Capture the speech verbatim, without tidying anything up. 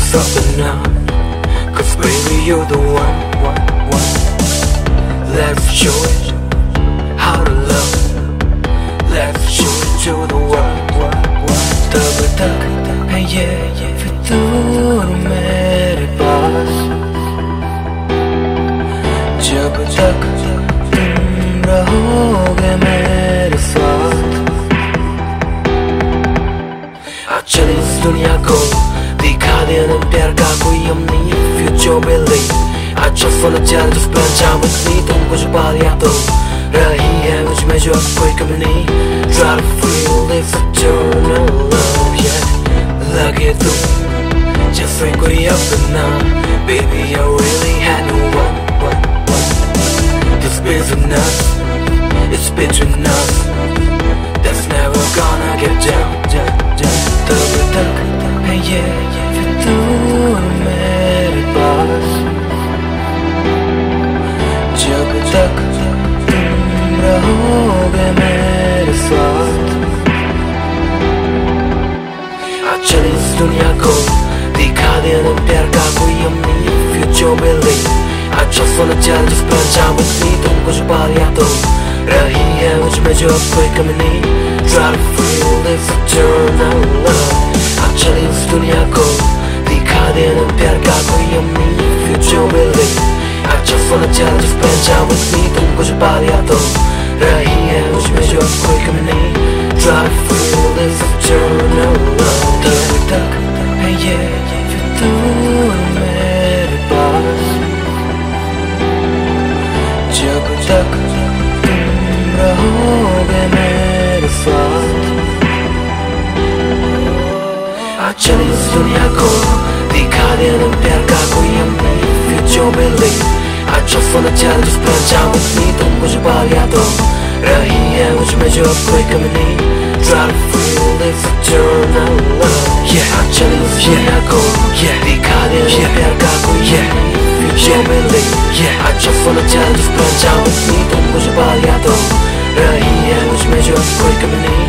something now, cause baby you're the one, one, one. Let's show it how to love, let's show it to the world. तब तक है ये फितूर मेरे पास, जब तक तुम रहोगे मेरे साथ। चल इस दुनिया को दिखा देना प्यार का कोई हम नहीं। If you don't believe, I just wanna tell you, spend time with me। तुमको जो बात याद तो रही है मुझ में जो कोई कमी नहीं। Try to feel this eternal love, yeah। लगे तुम जैसे कोई अपना, baby I really had no one, one, one। This is enough, it's between us, that's never gonna get down, down, down। तब तक है ये फितूर मेरे पास, जब तक तुम रहोगे मेरे साथ। चल इस दुनिया को दिखा देना प्यार का कोई हम नहीं। If you don't believe, I just wanna tell you, spend time with me। तुमको जो बात याद तो रही है मुझ में जो कोई कमी नहीं। Try to feel this eternal love। चल इस दुनिया को दिखा देना प्यार का कोई हम नहीं। If you don't believe, I just wanna tell you, spend time with me। तुमको जो बात याद तो रही है मुझ में जो कोई कमी नहीं। Try to feel this eternal love। तब तक है ये फितूर मेरे पास, जब तक तुम रहोगे मेरे साथ। चल इस दुनिया को दिखा देना प्यार का कोई हम नहीं। If you don't believe, I just wanna tell you, spend time with me। तुमको जो बात याद तो रही है मुझ में जो कोई कमी नहीं। Try to feel this eternal love, yeah। चल इस दुनिया को दिखा देना प्यार का कोई हम नहीं। If you don't believe, I just wanna tell you, spend time with me। तुमको जो बात याद तो रही है मुझ में जो कोई कमी नहीं।